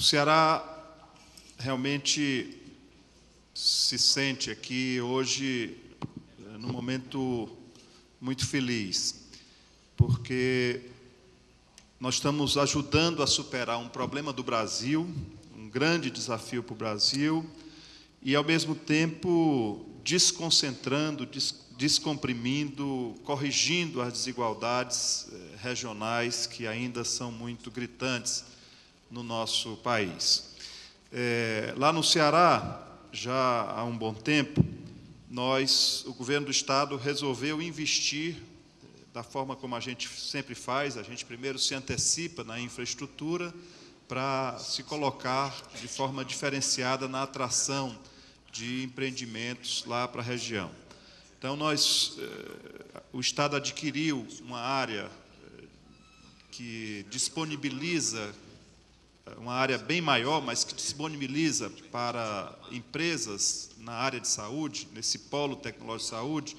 Ceará realmente se sente aqui hoje num momento muito feliz, porque nós estamos ajudando a superar um problema do Brasil, um grande desafio para o Brasil, e, ao mesmo tempo, desconcentrando, descomprimindo, corrigindo as desigualdades regionais que ainda são muito gritantes no nosso país. Lá no Ceará, já há um bom tempo, o governo do Estado resolveu investir da forma como a gente sempre faz. A gente primeiro se antecipa na infraestrutura para se colocar de forma diferenciada na atração de empreendimentos lá para a região. Então, o Estado adquiriu uma área que disponibiliza, uma área bem maior, mas que disponibiliza para empresas na área de saúde, nesse polo tecnológico de saúde,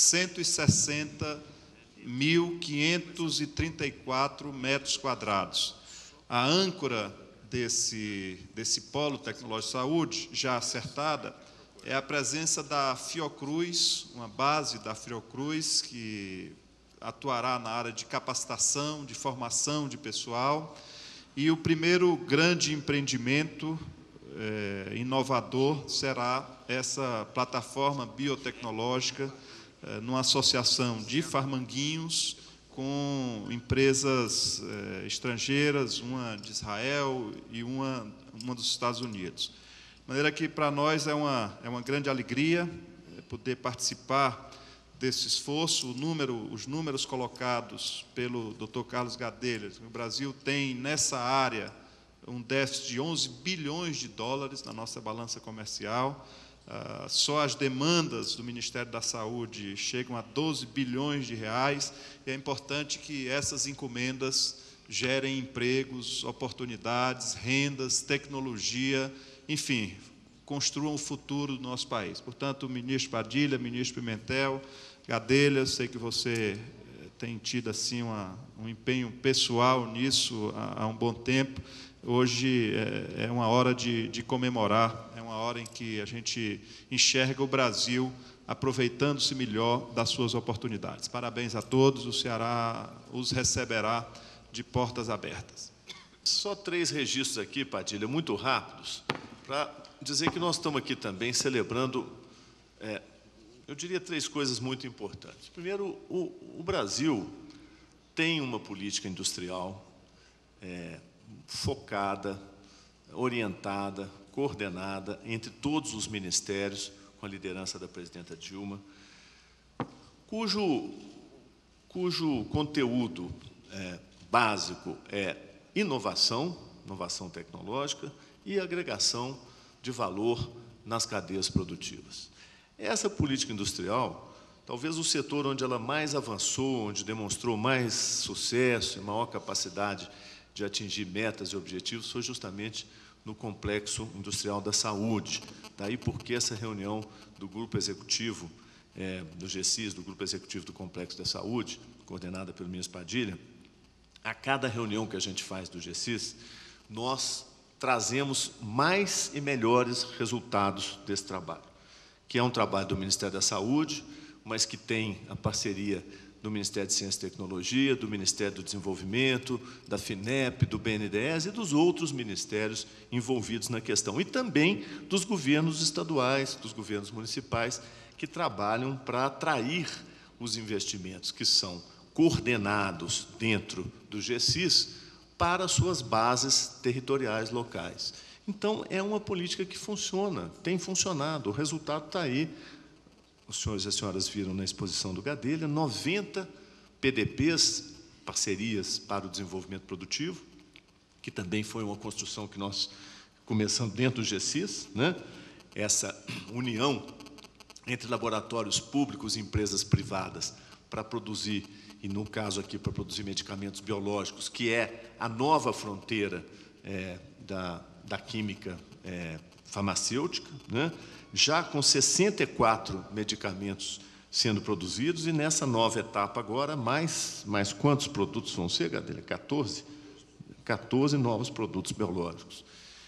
160.534 metros quadrados. A âncora desse polo tecnológico de saúde, já acertada, é a presença da Fiocruz, uma base da Fiocruz, que atuará na área de capacitação, de formação de pessoal. E o primeiro grande empreendimento inovador será essa plataforma biotecnológica, numa associação de Farmanguinhos com empresas estrangeiras, uma de Israel e uma dos Estados Unidos. De maneira que, para nós, é uma grande alegria poder participar desse esforço. Os números colocados pelo Dr. Carlos Gadelha: o Brasil tem, nessa área, um déficit de 11 bilhões de dólares na nossa balança comercial. Só as demandas do Ministério da Saúde chegam a 12 bilhões de reais, e é importante que essas encomendas gerem empregos, oportunidades, rendas, tecnologia, enfim, construam o futuro do nosso país. Portanto, o ministro Padilha, ministro Pimentel, Gadelha, sei que você tem tido assim um empenho pessoal nisso há um bom tempo. Hoje é uma hora de comemorar, é uma hora em que a gente enxerga o Brasil aproveitando-se melhor das suas oportunidades. Parabéns a todos, o Ceará os receberá de portas abertas. Só 3 registros aqui, Padilha, muito rápidos, para dizer que nós estamos aqui também celebrando, eu diria, 3 coisas muito importantes. Primeiro, o Brasil tem uma política industrial focada, orientada, coordenada entre todos os ministérios, com a liderança da presidenta Dilma, cujo conteúdo básico é inovação tecnológica e agregação de valor nas cadeias produtivas. Essa política industrial, talvez o setor onde ela mais avançou, onde demonstrou mais sucesso e maior capacidade de atingir metas e objetivos, foi justamente no Complexo Industrial da Saúde. Daí porque essa reunião do Grupo Executivo, do GECIS, do Grupo Executivo do Complexo da Saúde, coordenada pelo ministro Padilha, a cada reunião que a gente faz do GECIS, nós trazemos mais e melhores resultados desse trabalho, que é um trabalho do Ministério da Saúde, mas que tem a parceria do Ministério de Ciência e Tecnologia, do Ministério do Desenvolvimento, da FINEP, do BNDES e dos outros ministérios envolvidos na questão, e também dos governos estaduais, dos governos municipais, que trabalham para atrair os investimentos que são coordenados dentro do GECIS para suas bases territoriais locais. Então, é uma política que funciona, tem funcionado, o resultado está aí. Os senhores e as senhoras viram na exposição do Gadelha, 90 PDPs, parcerias para o desenvolvimento produtivo, que também foi uma construção que nós começamos dentro do GECIS, né? Essa união entre laboratórios públicos e empresas privadas para produzir, e no caso aqui para produzir medicamentos biológicos, que é a nova fronteira da química farmacêutica, né? Já com 64 medicamentos sendo produzidos, e nessa nova etapa agora, mais quantos produtos vão ser, Gadelha? 14 novos produtos biológicos.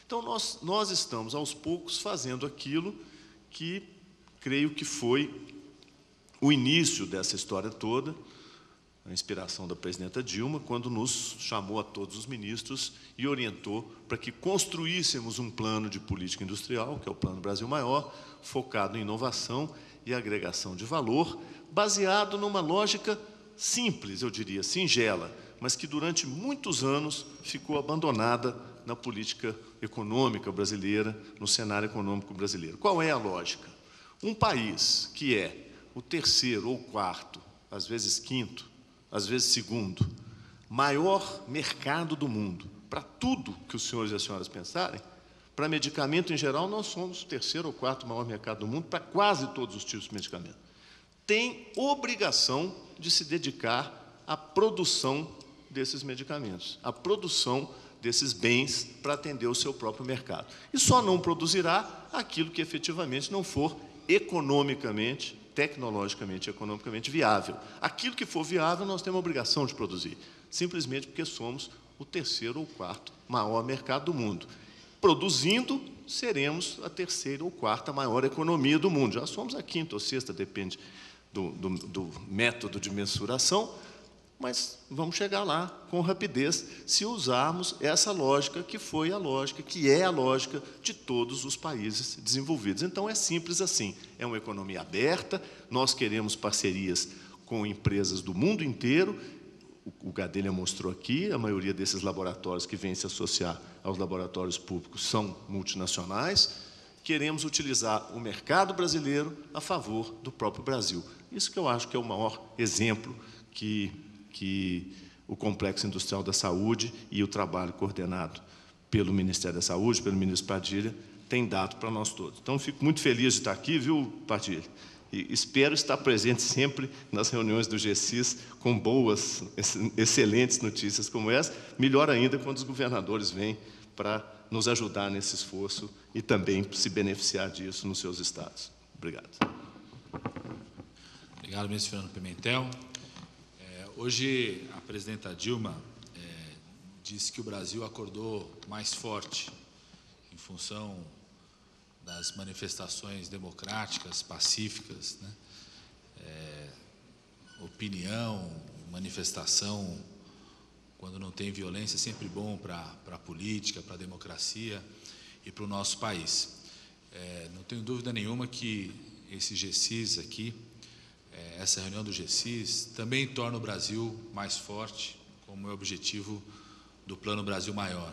Então, nós estamos, aos poucos, fazendo aquilo que creio que foi o início dessa história toda, a inspiração da presidenta Dilma, quando nos chamou a todos os ministros e orientou para que construíssemos um plano de política industrial, que é o Plano Brasil Maior, focado em inovação e agregação de valor, baseado numa lógica simples, eu diria, singela, mas que durante muitos anos ficou abandonada na política econômica brasileira, no cenário econômico brasileiro. Qual é a lógica? Um país que é o terceiro ou quarto, às vezes quinto, às vezes segundo, maior mercado do mundo, para tudo que os senhores e as senhoras pensarem, para medicamento em geral, nós somos o terceiro ou quarto maior mercado do mundo, para quase todos os tipos de medicamento. Tem obrigação de se dedicar à produção desses medicamentos, à produção desses bens para atender o seu próprio mercado. E só não produzirá aquilo que efetivamente não for economicamente, tecnologicamente e economicamente viável. Aquilo que for viável, nós temos a obrigação de produzir, simplesmente porque somos o terceiro ou quarto maior mercado do mundo. Produzindo, seremos a terceira ou quarta maior economia do mundo. Já somos a quinta ou sexta, depende do método de mensuração, mas vamos chegar lá com rapidez se usarmos essa lógica que foi a lógica, que é a lógica de todos os países desenvolvidos. Então, é simples assim, é uma economia aberta, nós queremos parcerias com empresas do mundo inteiro, o Gadelha mostrou aqui, a maioria desses laboratórios que vêm se associar aos laboratórios públicos são multinacionais, queremos utilizar o mercado brasileiro a favor do próprio Brasil. Isso que eu acho que é o maior exemplo que o Complexo Industrial da Saúde e o trabalho coordenado pelo Ministério da Saúde, pelo ministro Padilha, tem dado para nós todos. Então, fico muito feliz de estar aqui, viu, Padilha? E espero estar presente sempre nas reuniões do GSIS com boas, excelentes notícias como essa, melhor ainda quando os governadores vêm para nos ajudar nesse esforço e também se beneficiar disso nos seus estados. Obrigado. Obrigado, ministro Fernando Pimentel. Hoje, a presidenta Dilma disse que o Brasil acordou mais forte em função das manifestações democráticas, pacíficas, né? Opinião, manifestação, quando não tem violência, é sempre bom para a política, para a democracia e para o nosso país. Não tenho dúvida nenhuma que esse GSIS aqui, essa reunião do GSIS, também torna o Brasil mais forte, como é o objetivo do Plano Brasil Maior.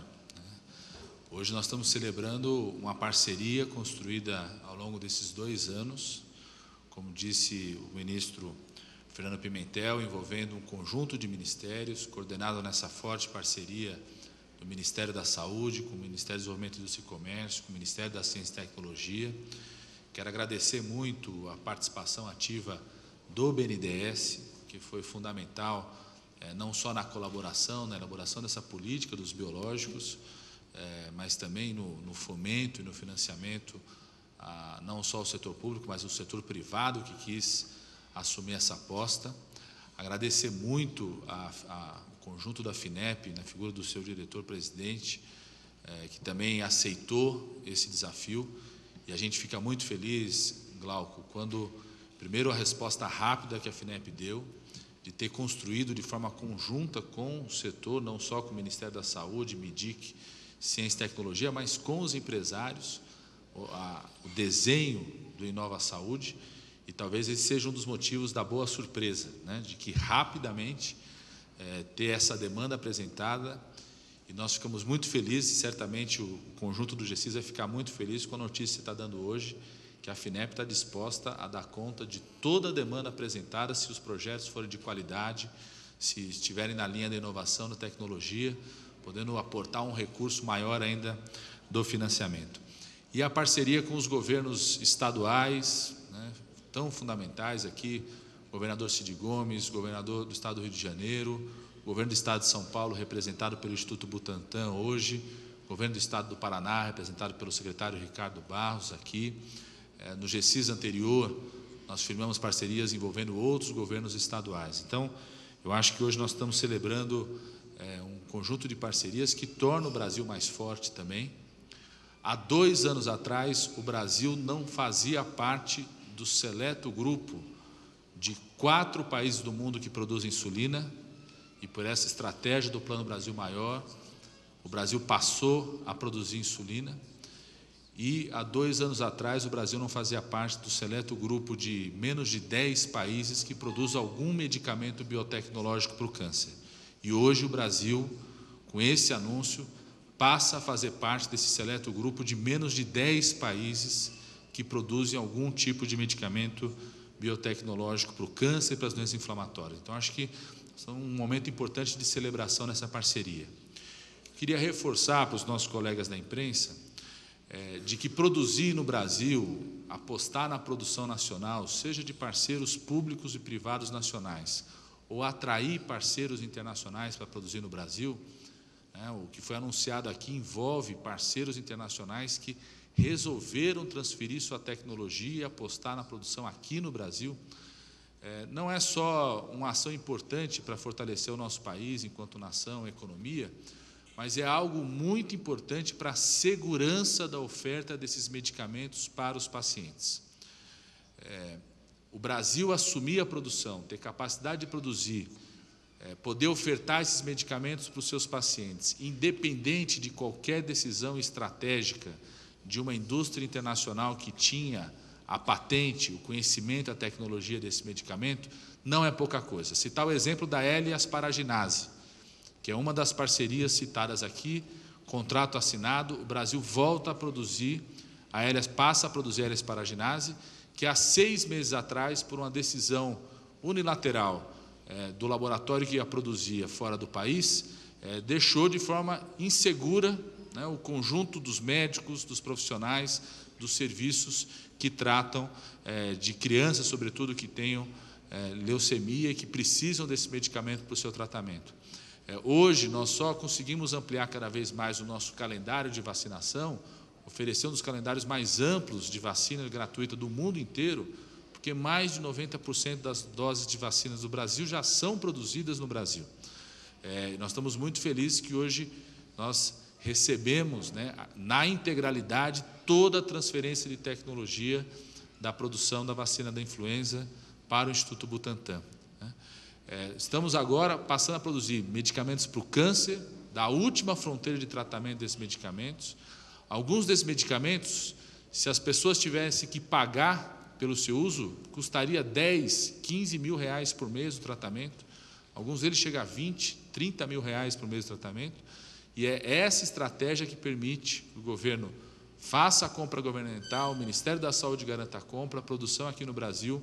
Hoje nós estamos celebrando uma parceria construída ao longo desses 2 anos, como disse o ministro Fernando Pimentel, envolvendo um conjunto de ministérios, coordenado nessa forte parceria do Ministério da Saúde, com o Ministério do Desenvolvimento, Indústria e Comércio, com o Ministério da Ciência e Tecnologia. Quero agradecer muito a participação ativa do BNDES, que foi fundamental, não só na colaboração, na elaboração dessa política dos biológicos, mas também no fomento e no financiamento, não só o setor público, mas o setor privado que quis assumir essa aposta. Agradecer muito ao conjunto da FINEP, na figura do seu diretor-presidente, que também aceitou esse desafio, e a gente fica muito feliz, Glauco, quando, primeiro, a resposta rápida que a FINEP deu, de ter construído de forma conjunta com o setor, não só com o Ministério da Saúde, MIDIC, Ciência e Tecnologia, mas com os empresários, o desenho do Inova Saúde, e talvez esse seja um dos motivos da boa surpresa, né, de que rapidamente ter essa demanda apresentada, e nós ficamos muito felizes, e certamente o conjunto do GSIS vai ficar muito feliz com a notícia que você está dando hoje, que a FINEP está disposta a dar conta de toda a demanda apresentada, se os projetos forem de qualidade, se estiverem na linha da inovação, da tecnologia, podendo aportar um recurso maior ainda do financiamento. E a parceria com os governos estaduais, né, tão fundamentais aqui, governador Cid Gomes, governador do Estado do Rio de Janeiro, governo do Estado de São Paulo, representado pelo Instituto Butantan hoje, governo do Estado do Paraná, representado pelo secretário Ricardo Barros aqui. No GSIS anterior, nós firmamos parcerias envolvendo outros governos estaduais. Então, eu acho que hoje nós estamos celebrando um conjunto de parcerias que torna o Brasil mais forte também, Há 2 anos atrás, o Brasil não fazia parte do seleto grupo de 4 países do mundo que produzem insulina, e por essa estratégia do Plano Brasil Maior, o Brasil passou a produzir insulina. E há 2 anos atrás o Brasil não fazia parte do seleto grupo de menos de 10 países que produzem algum medicamento biotecnológico para o câncer. E hoje o Brasil, com esse anúncio, passa a fazer parte desse seleto grupo de menos de 10 países que produzem algum tipo de medicamento biotecnológico para o câncer e para as doenças inflamatórias. Então, acho que é um momento importante de celebração nessa parceria. Queria reforçar para os nossos colegas da imprensa de que produzir no Brasil, apostar na produção nacional, seja de parceiros públicos e privados nacionais, ou atrair parceiros internacionais para produzir no Brasil, o que foi anunciado aqui envolve parceiros internacionais que resolveram transferir sua tecnologia e apostar na produção aqui no Brasil. Não é só uma ação importante para fortalecer o nosso país enquanto nação, economia, mas é algo muito importante para a segurança da oferta desses medicamentos para os pacientes. O Brasil assumir a produção, ter capacidade de produzir, poder ofertar esses medicamentos para os seus pacientes, independente de qualquer decisão estratégica de uma indústria internacional que tinha a patente, o conhecimento, a tecnologia desse medicamento, não é pouca coisa. Citar o exemplo da L-asparaginase, que é uma das parcerias citadas aqui, contrato assinado, o Brasil volta a produzir, passa a produzir a L-asparaginase, que há 6 meses atrás, por uma decisão unilateral do laboratório que a produzia fora do país, deixou de forma insegura o conjunto dos médicos, dos profissionais, dos serviços que tratam de crianças, sobretudo, que tenham leucemia e que precisam desse medicamento para o seu tratamento. Hoje, nós só conseguimos ampliar cada vez mais o nosso calendário de vacinação, oferecer um dos calendários mais amplos de vacina gratuita do mundo inteiro, porque mais de 90% das doses de vacinas do Brasil já são produzidas no Brasil. Nós estamos muito felizes que hoje nós recebemos, na integralidade, toda a transferência de tecnologia da produção da vacina da influenza para o Instituto Butantan. Estamos agora passando a produzir medicamentos para o câncer, da última fronteira de tratamento desses medicamentos. Alguns desses medicamentos, se as pessoas tivessem que pagar pelo seu uso, custaria 10, 15 mil reais por mês o tratamento. Alguns deles chegam a 20, 30 mil reais por mês de tratamento. E é essa estratégia que permite que o governo faça a compra governamental, o Ministério da Saúde garanta a compra, a produção aqui no Brasil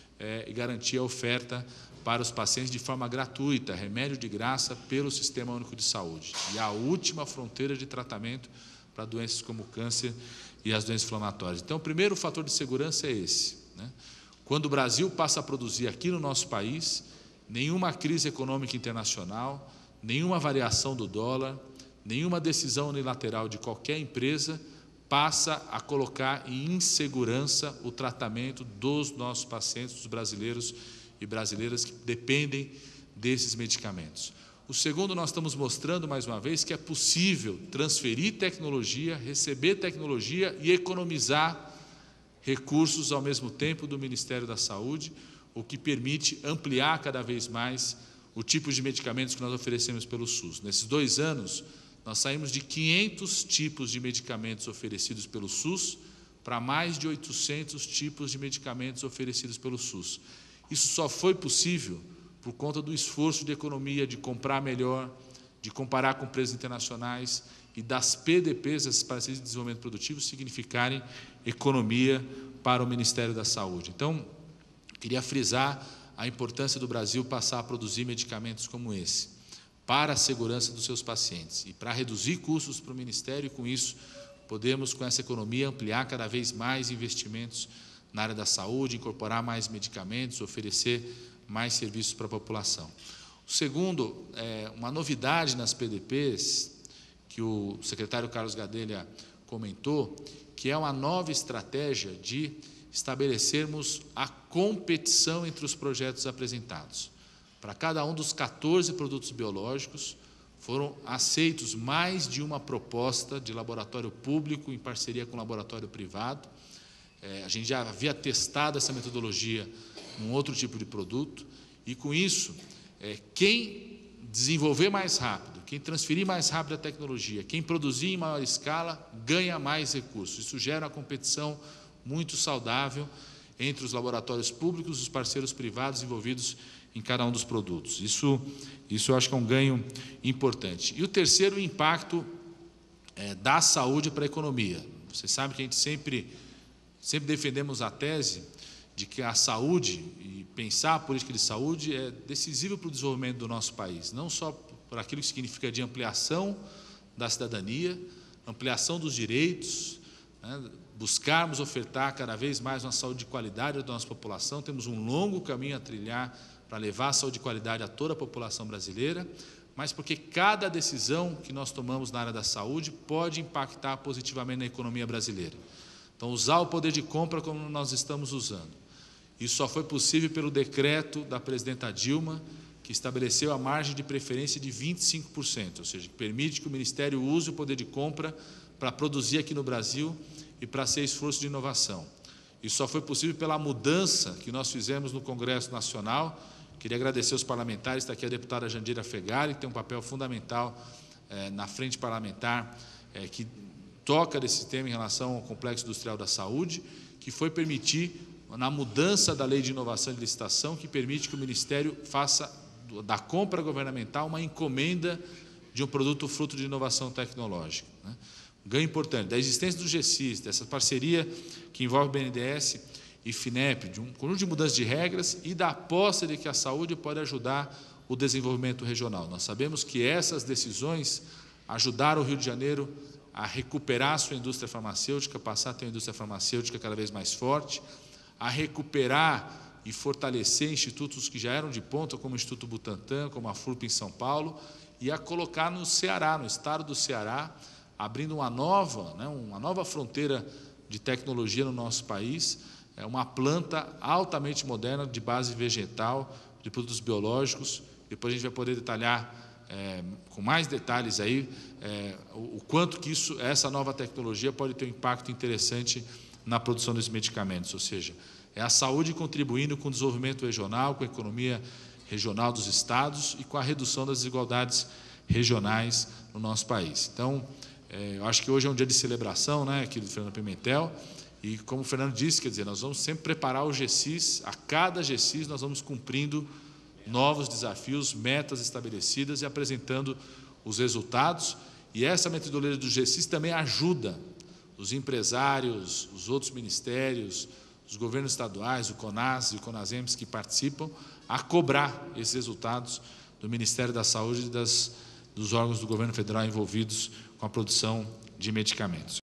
e garantir a oferta para os pacientes de forma gratuita, remédio de graça pelo Sistema Único de Saúde. E a última fronteira de tratamento para doenças como o câncer e as doenças inflamatórias. Então, o primeiro fator de segurança é esse. Quando o Brasil passa a produzir aqui no nosso país, nenhuma crise econômica internacional, nenhuma variação do dólar, nenhuma decisão unilateral de qualquer empresa passa a colocar em insegurança o tratamento dos nossos pacientes, dos brasileiros e brasileiras que dependem desses medicamentos. O segundo, nós estamos mostrando mais uma vez que é possível transferir tecnologia, receber tecnologia e economizar recursos ao mesmo tempo do Ministério da Saúde, o que permite ampliar cada vez mais o tipo de medicamentos que nós oferecemos pelo SUS. Nesses 2 anos, nós saímos de 500 tipos de medicamentos oferecidos pelo SUS para mais de 800 tipos de medicamentos oferecidos pelo SUS. Isso só foi possível por conta do esforço de economia, de comprar melhor, de comparar com preços internacionais e das PDPs, as parcerias de desenvolvimento produtivo, significarem economia para o Ministério da Saúde. Então, queria frisar a importância do Brasil passar a produzir medicamentos como esse, para a segurança dos seus pacientes e para reduzir custos para o Ministério, e com isso podemos, com essa economia, ampliar cada vez mais investimentos na área da saúde, incorporar mais medicamentos, oferecer mais serviços para a população. O segundo, uma novidade nas PDPs, que o secretário Carlos Gadelha comentou, que é uma nova estratégia de estabelecermos a competição entre os projetos apresentados. Para cada um dos 14 produtos biológicos, foram aceitos mais de uma proposta de laboratório público em parceria com laboratório privado. A gente já havia testado essa metodologia num outro tipo de produto, e com isso, quem desenvolver mais rápido, quem transferir mais rápido a tecnologia, quem produzir em maior escala, ganha mais recursos. Isso gera uma competição muito saudável entre os laboratórios públicos e os parceiros privados envolvidos em cada um dos produtos. Isso eu acho que é um ganho importante. E o terceiro, o impacto da saúde para a economia. Você sabe que a gente sempre defendemos a tese de que a saúde, e pensar a política de saúde, é decisivo para o desenvolvimento do nosso país, não só por aquilo que significa de ampliação da cidadania, ampliação dos direitos, né, buscarmos ofertar cada vez mais uma saúde de qualidade à nossa população. Temos um longo caminho a trilhar para levar a saúde de qualidade a toda a população brasileira, mas porque cada decisão que nós tomamos na área da saúde pode impactar positivamente na economia brasileira. Então, usar o poder de compra como nós estamos usando. Isso só foi possível pelo decreto da presidenta Dilma, que estabeleceu a margem de preferência de 25%, ou seja, que permite que o Ministério use o poder de compra para produzir aqui no Brasil e para ser esforço de inovação. Isso só foi possível pela mudança que nós fizemos no Congresso Nacional. Queria agradecer aos parlamentares, está aqui a deputada Jandira Fegali, que tem um papel fundamental na frente parlamentar, que toca desse tema em relação ao Complexo Industrial da Saúde, que foi permitir, na mudança da Lei de Inovação e Licitação, que permite que o Ministério faça da compra governamental uma encomenda de um produto fruto de inovação tecnológica, né? Ganho importante da existência do GECIS, dessa parceria que envolve o BNDES e FINEP, de um conjunto de mudanças de regras e da aposta de que a saúde pode ajudar o desenvolvimento regional. Nós sabemos que essas decisões ajudaram o Rio de Janeiro a recuperar a sua indústria farmacêutica, passar a ter uma indústria farmacêutica cada vez mais forte, a recuperar e fortalecer institutos que já eram de ponta, como o Instituto Butantan, como a FURP em São Paulo, e a colocar no Ceará, no estado do Ceará, abrindo uma nova fronteira de tecnologia no nosso país, uma planta altamente moderna de base vegetal, de produtos biológicos. Depois a gente vai poder detalhar com mais detalhes aí o quanto que essa nova tecnologia pode ter um impacto interessante na produção dos medicamentos, ou seja, é a saúde contribuindo com o desenvolvimento regional, com a economia regional dos estados e com a redução das desigualdades regionais no nosso país. Então, eu acho que hoje é um dia de celebração, né, aqui do Fernando Pimentel, e como o Fernando disse, quer dizer, nós vamos sempre preparar o GECIS, a cada GECIS nós vamos cumprindo novos desafios, metas estabelecidas e apresentando os resultados, e essa metodologia do GECIS também ajuda os empresários, os outros ministérios, os governos estaduais, o CONAS e o CONASEMS que participam, a cobrar esses resultados do Ministério da Saúde e dos órgãos do governo federal envolvidos com a produção de medicamentos.